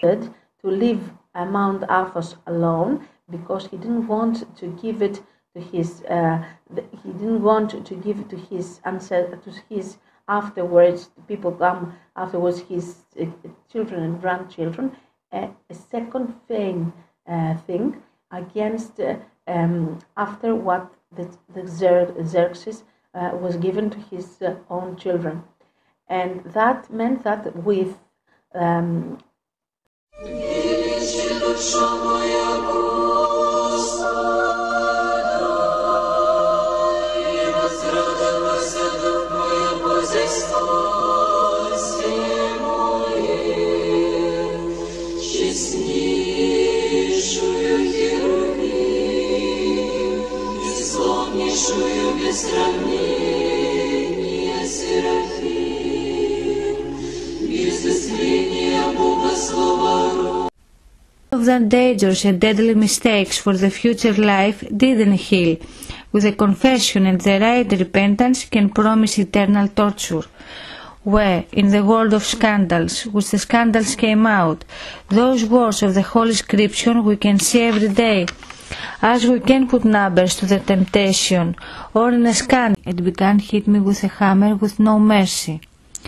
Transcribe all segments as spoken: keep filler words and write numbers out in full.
wanted to leave Mount Athos alone because he didn't want to give it to his uh, he didn't want to give it to his ancestors, to his afterwards people come afterwards his uh, children and grandchildren, uh, a second thing uh, thing against uh, um, after what the, the Xerxes uh, was given to his uh, own children, and that meant that with um, of their dangers and deadly mistakes for the future life didn't heal. With a confession and the right repentance can promise eternal torture. Where, in the world of scandals, which the scandals came out, those words of the Holy Scripture we can see every day, as we can put numbers to the temptation, or in a scandal, it began hit me with a hammer with no mercy.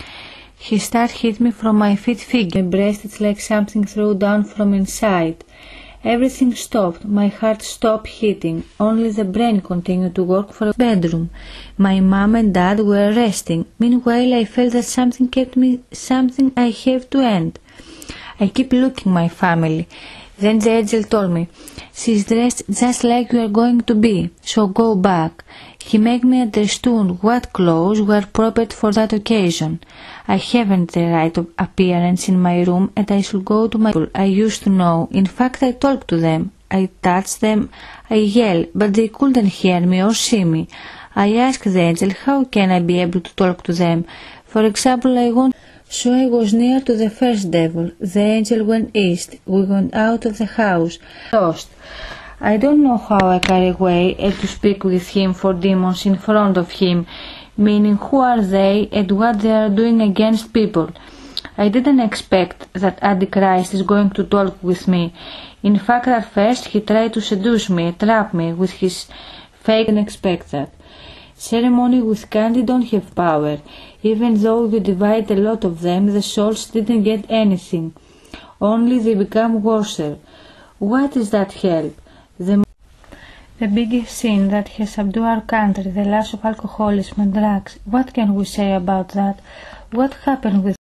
He started hit me from my feet figure, my breast, it's like something thrown down from inside. Everything stopped, my heart stopped hitting, only the brain continued to work for a bedroom. My mom and dad were resting, meanwhile I felt that something kept me, something I have to end. I keep looking my family. Then the angel told me, she's dressed just like you are going to be, so go back. He made me understand what clothes were proper for that occasion. I haven't the right of appearance in my room and I should go to my people I used to know. In fact, I talked to them. I touched them. I yelled, but they couldn't hear me or see me. I asked the angel, how can I be able to talk to them? For example, I want... So I was near to the first devil. The angel went east. We went out of the house. Lost. I don't know how I carry away and to speak with him for demons in front of him, meaning who are they and what they are doing against people. I didn't expect that Antichrist is going to talk with me. In fact, at first he tried to seduce me, trap me with his fake and expect that. Ceremony with candy don't have power. Even though you divide a lot of them, the souls didn't get anything. Only they become worse. What is that help? The, the biggest sin that has subdued our country, the loss of alcoholism and drugs. What can we say about that? What happened with...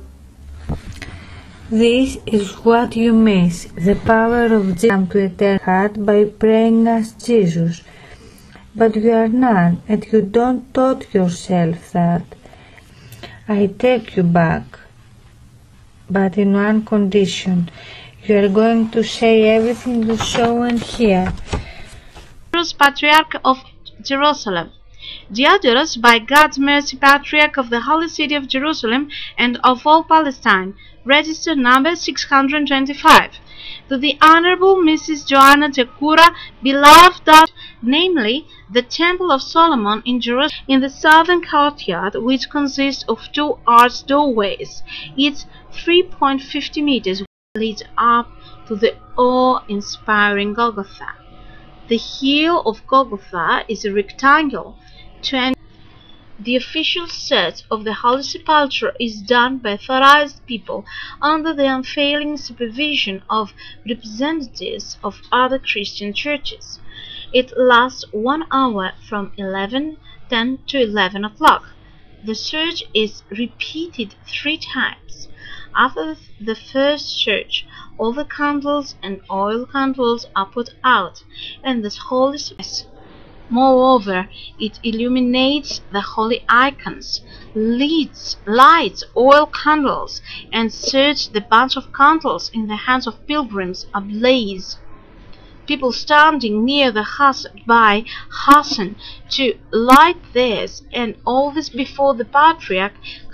This is what you miss. The power of Jesus to eternal heart by praying as Jesus. But you are none, and you don't taught yourself that. I take you back, but in one condition. You are going to say everything you saw and hear. Patriarch of Jerusalem. Diodorus, by God's mercy, Patriarch of the Holy City of Jerusalem and of all Palestine, registered number six hundred twenty-five. To the Honorable Missus Joanna Tekura, beloved daughter, namely, the Temple of Solomon in Jerusalem, in the southern courtyard, which consists of two arched doorways. Its three point five zero meters leads up to the awe-inspiring Golgotha. The hill of Golgotha is a rectangle. The official search of the Holy Sepulchre is done by authorized people under the unfailing supervision of representatives of other Christian churches. It lasts one hour from eleven ten to eleven o'clock. The search is repeated three times. After the first search, all the candles and oil candles are put out, and the holy space. Moreover, it illuminates the holy icons, leads, lights oil candles, and sets the bunch of candles in the hands of pilgrims ablaze. People standing near the passer-by hasten to light theirs, and all this before the Patriarch.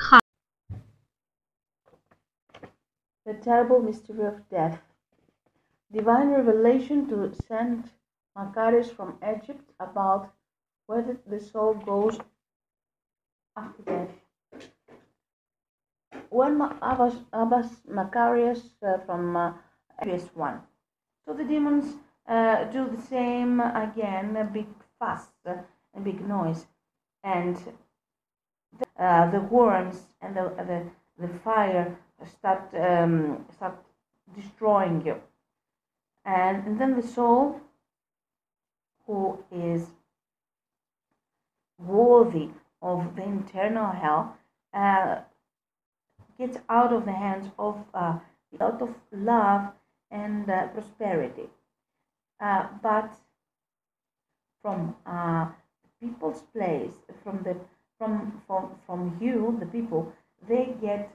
The terrible mystery of death. Divine revelation to Saint Macarius from Egypt about where the soul goes after death. when Ma- Abbas, Abbas Macarius uh, from uh, previous one. So the demons uh, do the same again, a big fuss, uh, a big noise, and uh, the worms and the, the, the fire start um, start destroying you. And, and then the soul, who is worthy of the eternal hell, uh, gets out of the hands of uh, out of love and uh, prosperity. Uh, but from uh, people's place, from the from from from you, the people, they get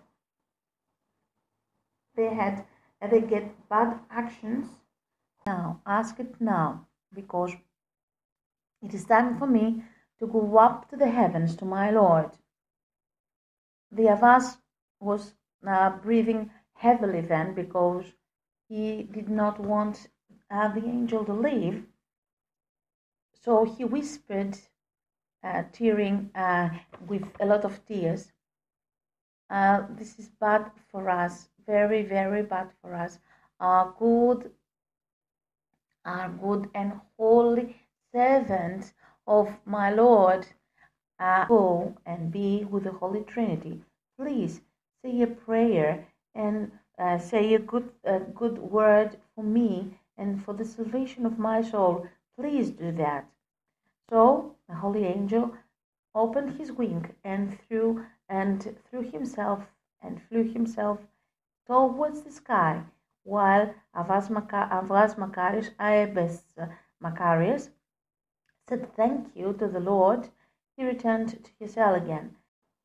they had they get bad actions. Now, ask it now, because it is time for me to go up to the heavens to my Lord. The Athos was uh, breathing heavily then, because he did not want uh, the angel to leave. So he whispered, uh, tearing uh, with a lot of tears, uh, this is bad for us, very, very bad for us. Our good, our good and holy servant of my Lord, uh, go and be with the Holy Trinity. Please say a prayer and uh, say a good, a good word for me and for the salvation of my soul. Please do that. So the holy angel opened his wing and threw and threw himself and flew himself towards the sky, while Athos Macarius, Abbas Macarius, said thank you to the Lord. He returned to his cell again.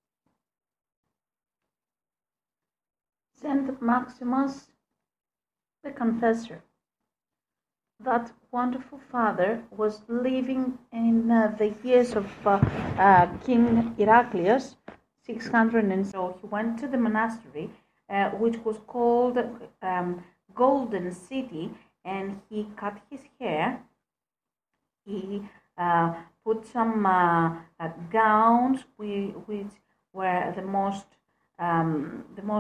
Saint Maximus the Confessor. That wonderful father was living in uh, the years of uh, uh, King Heraclius, six hundred, and so he went to the monastery, uh, which was called um, Golden City, and he cut his hair. He uh, put some uh, uh, gowns which were the most um, the most